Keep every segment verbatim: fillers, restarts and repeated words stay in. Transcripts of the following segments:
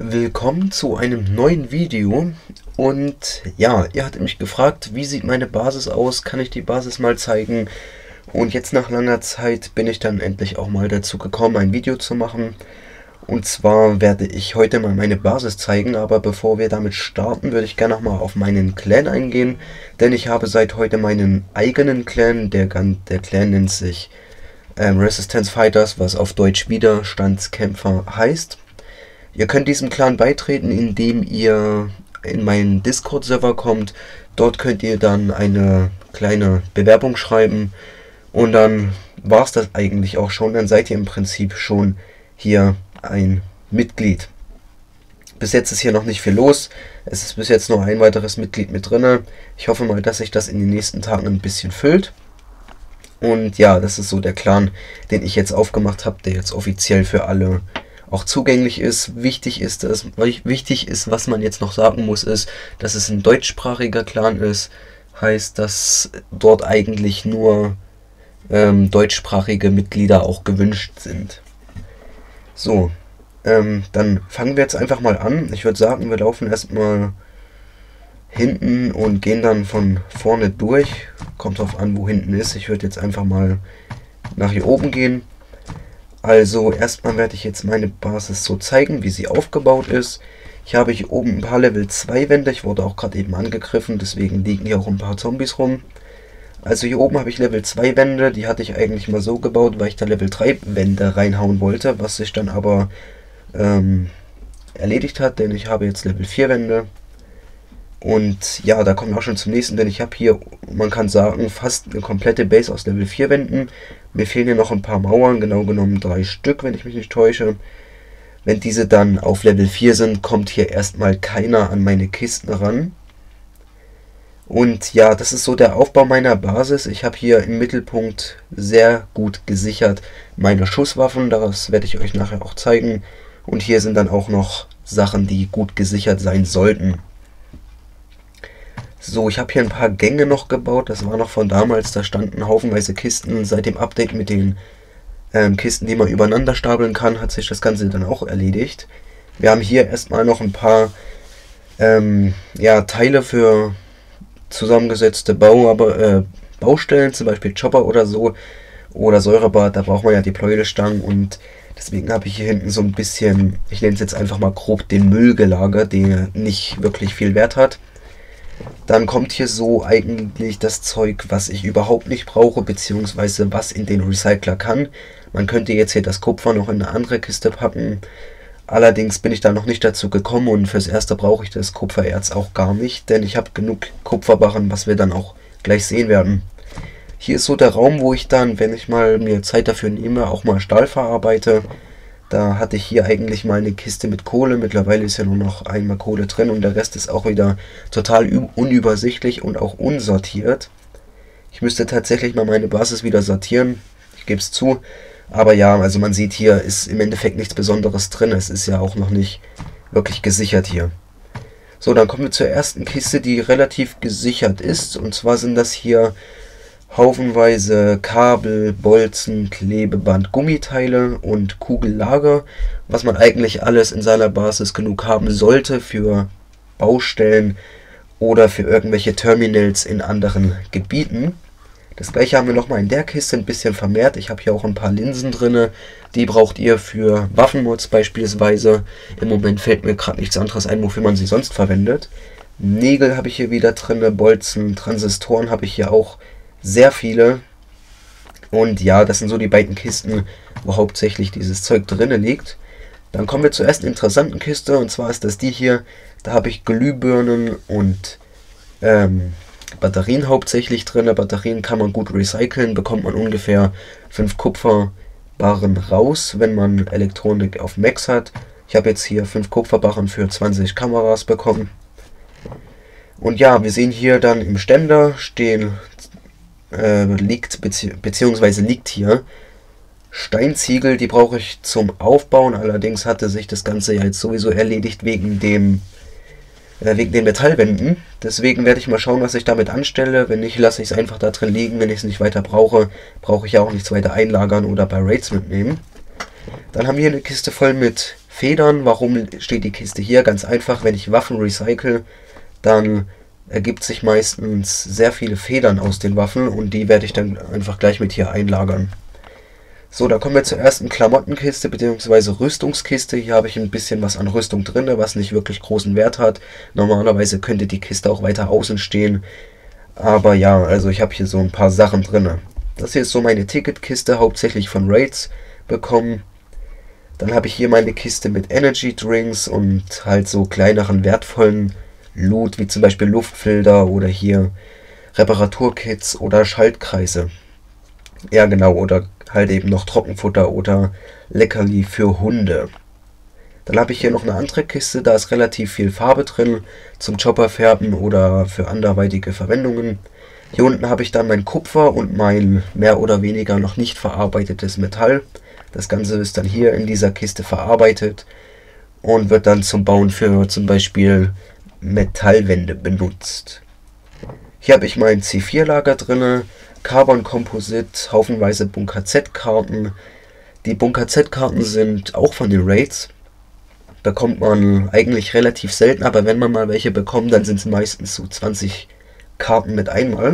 Willkommen zu einem neuen Video. Und ja, ihr hattet mich gefragt, wie sieht meine Basis aus, kann ich die Basis mal zeigen? Und jetzt nach langer Zeit bin ich dann endlich auch mal dazu gekommen, ein Video zu machen. Und zwar werde ich heute mal meine Basis zeigen, aber bevor wir damit starten, würde ich gerne noch mal auf meinen Clan eingehen. Denn ich habe seit heute meinen eigenen Clan, der, der Clan nennt sich ähm, Resistance Fighters, was auf Deutsch Widerstandskämpfer heißt. Ihr könnt diesem Clan beitreten, indem ihr in meinen Discord-Server kommt. Dort könnt ihr dann eine kleine Bewerbung schreiben und dann war es das eigentlich auch schon. Dann seid ihr im Prinzip schon hier ein Mitglied. Bis jetzt ist hier noch nicht viel los. Es ist bis jetzt nur ein weiteres Mitglied mit drin. Ich hoffe mal, dass sich das in den nächsten Tagen ein bisschen füllt. Und ja, das ist so der Clan, den ich jetzt aufgemacht habe, der jetzt offiziell für alle auch zugänglich ist. Wichtig ist es, wichtig ist, was man jetzt noch sagen muss, ist, dass es ein deutschsprachiger Clan ist. Heißt, dass dort eigentlich nur ähm, deutschsprachige Mitglieder auch gewünscht sind. So, ähm, dann fangen wir jetzt einfach mal an. Ich würde sagen, wir laufen erstmal hinten und gehen dann von vorne durch. Kommt drauf an, wo hinten ist. Ich würde jetzt einfach mal nach hier oben gehen. Also erstmal werde ich jetzt meine Basis so zeigen, wie sie aufgebaut ist. Ich habe hier oben ein paar Level zwei Wände. Ich wurde auch gerade eben angegriffen, deswegen liegen hier auch ein paar Zombies rum. Also hier oben habe ich Level zwei Wände, die hatte ich eigentlich mal so gebaut, weil ich da Level drei Wände reinhauen wollte, was sich dann aber ähm, erledigt hat, denn ich habe jetzt Level vier Wände. Und ja, da kommen wir auch schon zum nächsten, denn ich habe hier, man kann sagen, fast eine komplette Base aus Level vier Wänden. Mir fehlen hier noch ein paar Mauern, genau genommen drei Stück, wenn ich mich nicht täusche. Wenn diese dann auf Level vier sind, kommt hier erstmal keiner an meine Kisten ran. Und ja, das ist so der Aufbau meiner Basis. Ich habe hier im Mittelpunkt sehr gut gesichert meine Schusswaffen, das werde ich euch nachher auch zeigen. Und hier sind dann auch noch Sachen, die gut gesichert sein sollten. So, ich habe hier ein paar Gänge noch gebaut, das war noch von damals, da standen haufenweise Kisten. Seit dem Update mit den ähm, Kisten, die man übereinander stapeln kann, hat sich das Ganze dann auch erledigt. Wir haben hier erstmal noch ein paar ähm, ja, Teile für zusammengesetzte Bau, aber, äh, Baustellen, zum Beispiel Chopper oder so, oder Säurebad, da braucht man ja die Pleuelstangen und deswegen habe ich hier hinten so ein bisschen, ich nenne es jetzt einfach mal grob, den Müll gelagert, der nicht wirklich viel Wert hat. Dann kommt hier so eigentlich das Zeug, was ich überhaupt nicht brauche, beziehungsweise was in den Recycler kann. Man könnte jetzt hier das Kupfer noch in eine andere Kiste packen. Allerdings bin ich da noch nicht dazu gekommen und fürs Erste brauche ich das Kupfererz auch gar nicht, denn ich habe genug Kupferbarren, was wir dann auch gleich sehen werden. Hier ist so der Raum, wo ich dann, wenn ich mal mir Zeit dafür nehme, auch mal Stahl verarbeite. Da hatte ich hier eigentlich mal eine Kiste mit Kohle. Mittlerweile ist ja nur noch einmal Kohle drin und der Rest ist auch wieder total unübersichtlich und auch unsortiert. Ich müsste tatsächlich mal meine Basis wieder sortieren. Ich gebe es zu. Aber ja, also man sieht, hier ist im Endeffekt nichts Besonderes drin. Es ist ja auch noch nicht wirklich gesichert hier. So, dann kommen wir zur ersten Kiste, die relativ gesichert ist. Und zwar sind das hier haufenweise Kabel, Bolzen, Klebeband, Gummiteile und Kugellager, was man eigentlich alles in seiner Basis genug haben sollte für Baustellen oder für irgendwelche Terminals in anderen Gebieten. Das gleiche haben wir nochmal in der Kiste ein bisschen vermehrt. Ich habe hier auch ein paar Linsen drin, die braucht ihr für Waffenmods beispielsweise. Im Moment fällt mir gerade nichts anderes ein, wofür man sie sonst verwendet. Nägel habe ich hier wieder drin, Bolzen, Transistoren habe ich hier auch sehr viele. Und ja, das sind so die beiden Kisten, wo hauptsächlich dieses Zeug drinne liegt. Dann kommen wir zur ersten interessanten Kiste, und zwar ist das die hier. Da habe ich Glühbirnen und ähm, Batterien hauptsächlich drin. Batterien kann man gut recyceln, bekommt man ungefähr fünf Kupferbarren raus, wenn man Elektronik auf Max hat. Ich habe jetzt hier fünf Kupferbarren für zwanzig Kameras bekommen. Und ja, wir sehen hier dann im Ständer stehen Äh, liegt, bezieh beziehungsweise liegt hier Steinziegel, die brauche ich zum Aufbauen, allerdings hatte sich das Ganze ja jetzt sowieso erledigt wegen dem äh, wegen den Metallwänden, deswegen werde ich mal schauen, was ich damit anstelle. Wenn nicht, lasse ich es einfach da drin liegen. Wenn ich es nicht weiter brauche, brauche ich ja auch nichts weiter einlagern oder bei Raids mitnehmen. Dann haben wir hier eine Kiste voll mit Federn. Warum steht die Kiste hier? Ganz einfach, wenn ich Waffen recycle, dann ergibt sich meistens sehr viele Federn aus den Waffen und die werde ich dann einfach gleich mit hier einlagern. So, da kommen wir zur ersten Klamottenkiste bzw. Rüstungskiste. Hier habe ich ein bisschen was an Rüstung drin, was nicht wirklich großen Wert hat. Normalerweise könnte die Kiste auch weiter außen stehen. Aber ja, also ich habe hier so ein paar Sachen drin. Das hier ist so meine Ticketkiste, hauptsächlich von Raids bekommen. Dann habe ich hier meine Kiste mit Energy Drinks und halt so kleineren wertvollen Loot, wie zum Beispiel Luftfilter oder hier Reparaturkits oder Schaltkreise. Ja genau, oder halt eben noch Trockenfutter oder Leckerli für Hunde. Dann habe ich hier noch eine andere Kiste, da ist relativ viel Farbe drin zum Chopperfärben oder für anderweitige Verwendungen. Hier unten habe ich dann mein Kupfer und mein mehr oder weniger noch nicht verarbeitetes Metall. Das Ganze ist dann hier in dieser Kiste verarbeitet und wird dann zum Bauen für zum Beispiel Metallwände benutzt. Hier habe ich mein C vier Lager drin, Carbon Composite, haufenweise Bunker Z-Karten. Die Bunker Z-Karten sind auch von den Raids. Bekommt man eigentlich relativ selten, aber wenn man mal welche bekommt, dann sind es meistens so zwanzig Karten mit einmal.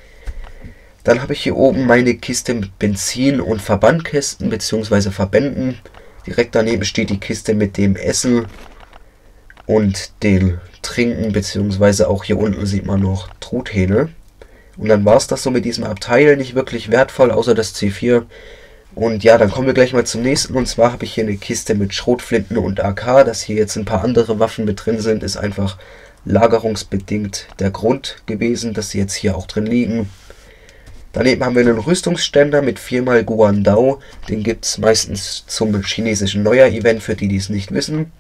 Dann habe ich hier oben meine Kiste mit Benzin und Verbandkästen bzw. Verbänden. Direkt daneben steht die Kiste mit dem Essen und den Trinken, beziehungsweise auch hier unten sieht man noch Truthähne. Und dann war es das so mit diesem Abteil, nicht wirklich wertvoll, außer das C vier. Und ja, dann kommen wir gleich mal zum nächsten. Und zwar habe ich hier eine Kiste mit Schrotflinten und A K. Dass hier jetzt ein paar andere Waffen mit drin sind, ist einfach lagerungsbedingt der Grund gewesen, dass sie jetzt hier auch drin liegen. Daneben haben wir einen Rüstungsständer mit viermal Guandao. Den gibt es meistens zum chinesischen Neujahr-Event, für die, die es nicht wissen.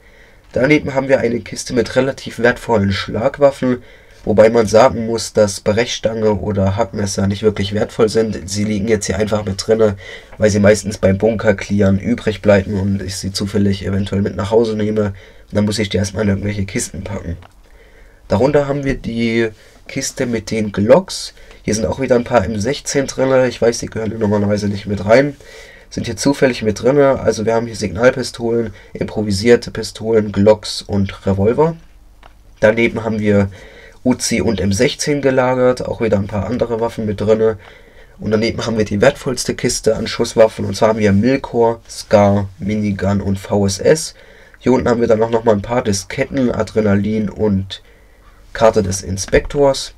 Daneben haben wir eine Kiste mit relativ wertvollen Schlagwaffen, wobei man sagen muss, dass Brechstange oder Hackmesser nicht wirklich wertvoll sind. Sie liegen jetzt hier einfach mit drin, weil sie meistens beim Bunker-Clearen übrig bleiben und ich sie zufällig eventuell mit nach Hause nehme. Und dann muss ich die erstmal in irgendwelche Kisten packen. Darunter haben wir die Kiste mit den Glocks. Hier sind auch wieder ein paar M sechzehn drin. Ich weiß, die gehören normalerweise nicht mit rein. Sind hier zufällig mit drin. Also wir haben hier Signalpistolen, improvisierte Pistolen, Glocks und Revolver. Daneben haben wir Uzi und M sechzehn gelagert. Auch wieder ein paar andere Waffen mit drin. Und daneben haben wir die wertvollste Kiste an Schusswaffen. Und zwar haben wir Milkor, Scar, Minigun und V S S. Hier unten haben wir dann auch noch mal ein paar Disketten, Adrenalin und Karte des Inspektors.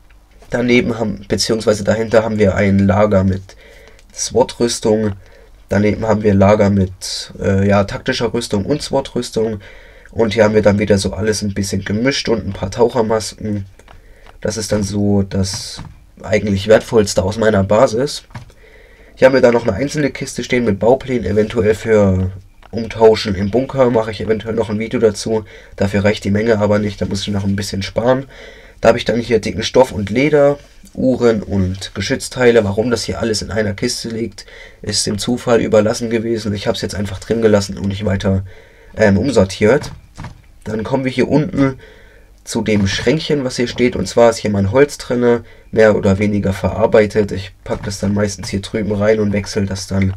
Daneben haben, beziehungsweise dahinter haben wir ein Lager mit SWAT-Rüstung. Daneben haben wir Lager mit äh, ja, taktischer Rüstung und SWAT-Rüstung. Und hier haben wir dann wieder so alles ein bisschen gemischt und ein paar Tauchermasken. Das ist dann so das eigentlich wertvollste aus meiner Basis. Hier haben wir dann noch eine einzelne Kiste stehen mit Bauplänen, eventuell für Umtauschen im Bunker. Mache ich eventuell noch ein Video dazu. Dafür reicht die Menge aber nicht, da muss ich noch ein bisschen sparen. Da habe ich dann hier dicken Stoff und Leder, Uhren und Geschützteile. Warum das hier alles in einer Kiste liegt, ist dem Zufall überlassen gewesen. Ich habe es jetzt einfach drin gelassen und nicht weiter ähm, umsortiert. Dann kommen wir hier unten zu dem Schränkchen, was hier steht. Und zwar ist hier mein Holz drin, mehr oder weniger verarbeitet. Ich packe das dann meistens hier drüben rein und wechsle das dann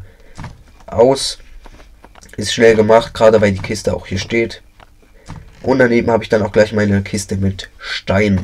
aus. Ist schnell gemacht, gerade weil die Kiste auch hier steht. Und daneben habe ich dann auch gleich meine Kiste mit Stein.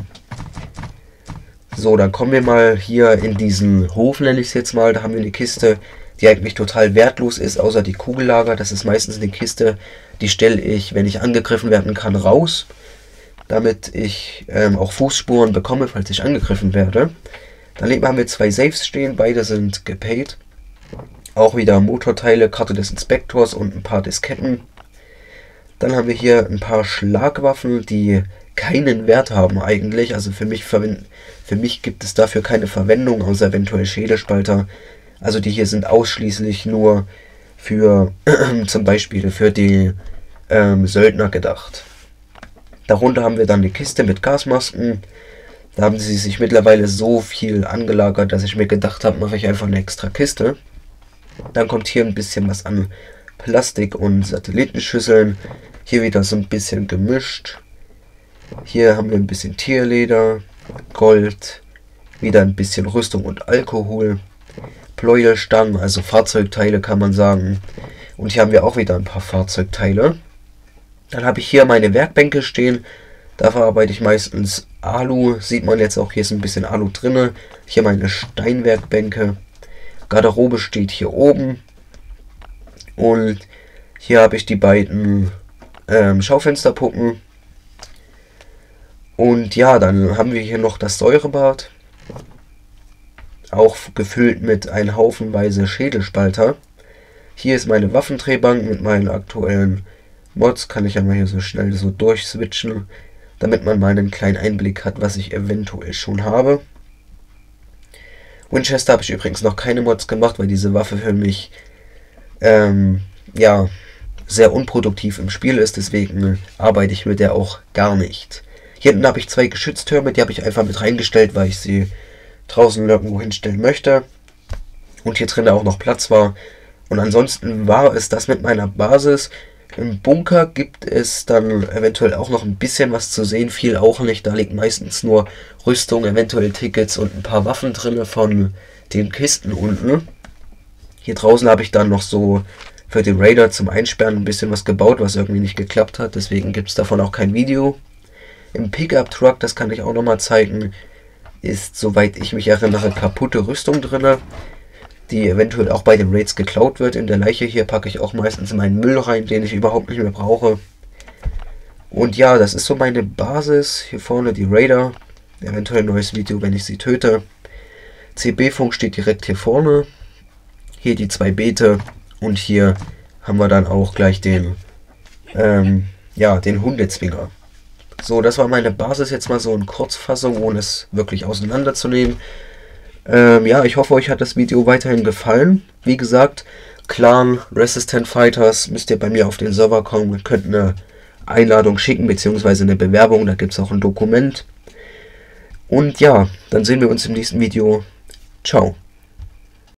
So, dann kommen wir mal hier in diesen Hof, nenne ich es jetzt mal. Da haben wir eine Kiste, die eigentlich total wertlos ist, außer die Kugellager. Das ist meistens eine Kiste, die stelle ich, wenn ich angegriffen werden kann, raus. Damit ich ähm, auch Fußspuren bekomme, falls ich angegriffen werde. Daneben haben wir zwei Safes stehen, beide sind gepaid. Auch wieder Motorteile, Karte des Inspektors und ein paar Disketten. Dann haben wir hier ein paar Schlagwaffen, die keinen Wert haben eigentlich. Also für mich, für mich gibt es dafür keine Verwendung, außer eventuell Schädelspalter. Also die hier sind ausschließlich nur für zum Beispiel für die ähm, Söldner gedacht. Darunter haben wir dann eine Kiste mit Gasmasken. Da haben sie sich mittlerweile so viel angelagert, dass ich mir gedacht habe, mache ich einfach eine extra Kiste. Dann kommt hier ein bisschen was an Plastik und Satellitenschüsseln. Hier wieder so ein bisschen gemischt. Hier haben wir ein bisschen Tierleder, Gold, wieder ein bisschen Rüstung und Alkohol, Pleuelstangen, also Fahrzeugteile kann man sagen. Und hier haben wir auch wieder ein paar Fahrzeugteile. Dann habe ich hier meine Werkbänke stehen. Da verarbeite ich meistens Alu. Sieht man jetzt auch, hier ist ein bisschen Alu drin. Hier meine Steinwerkbänke. Garderobe steht hier oben. Und hier habe ich die beiden ähm, Schaufensterpuppen. Und ja, dann haben wir hier noch das Säurebad. Auch gefüllt mit einem Haufenweise Schädelspalter. Hier ist meine Waffendrehbank mit meinen aktuellen Mods. Kann ich ja mal hier so schnell so durchswitchen, damit man mal einen kleinen Einblick hat, was ich eventuell schon habe. Winchester habe ich übrigens noch keine Mods gemacht, weil diese Waffe für mich ähm, ja, sehr unproduktiv im Spiel ist. Deswegen arbeite ich mit der auch gar nicht. Hier hinten habe ich zwei Geschütztürme, die habe ich einfach mit reingestellt, weil ich sie draußen irgendwo hinstellen möchte. Und hier drin auch noch Platz war. Und ansonsten war es das mit meiner Basis. Im Bunker gibt es dann eventuell auch noch ein bisschen was zu sehen. Viel auch nicht. Da liegt meistens nur Rüstung, eventuell Tickets und ein paar Waffen drin von den Kisten unten. Hier draußen habe ich dann noch so für den Raider zum Einsperren ein bisschen was gebaut, was irgendwie nicht geklappt hat. Deswegen gibt es davon auch kein Video. Im Pickup Truck, das kann ich auch nochmal zeigen, ist, soweit ich mich erinnere, kaputte Rüstung drin, die eventuell auch bei den Raids geklaut wird. In der Leiche hier packe ich auch meistens meinen Müll rein, den ich überhaupt nicht mehr brauche. Und ja, das ist so meine Basis. Hier vorne die Raider, eventuell ein neues Video, wenn ich sie töte. C B-Funk steht direkt hier vorne. Hier die zwei Beete und hier haben wir dann auch gleich den, ähm, ja, den Hundezwinger. So, das war meine Basis jetzt mal so in Kurzfassung, ohne es wirklich auseinanderzunehmen. Ähm, ja, ich hoffe, euch hat das Video weiterhin gefallen. Wie gesagt, Clan Resistant Fighters, müsst ihr bei mir auf den Server kommen. Ihr könnt eine Einladung schicken, beziehungsweise eine Bewerbung, da gibt es auch ein Dokument. Und ja, dann sehen wir uns im nächsten Video. Ciao.